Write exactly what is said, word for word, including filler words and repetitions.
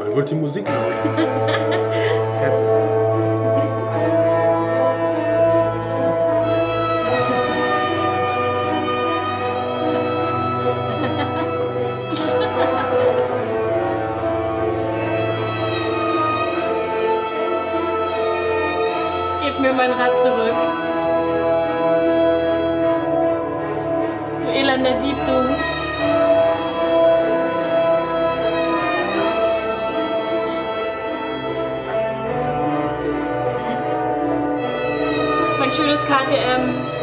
Er wollte die Musik laut. Jetzt. Gib mir mein Rad zurück. Du elender Dieb, du. Mein schönes K T M.